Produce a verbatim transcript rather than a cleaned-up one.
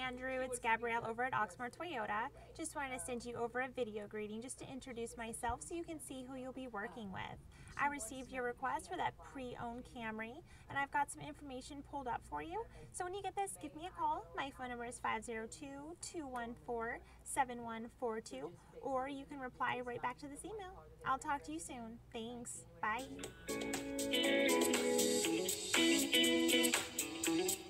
Andrew. It's Gabrielle over at Oxmoor Toyota. Just wanted to send you over a video greeting just to introduce myself so you can see who you'll be working with. I received your request for that pre-owned Camry, and I've got some information pulled up for you. So when you get this, give me a call. My phone number is five zero two, two one four, seven one four two, or you can reply right back to this email. I'll talk to you soon. Thanks. Bye.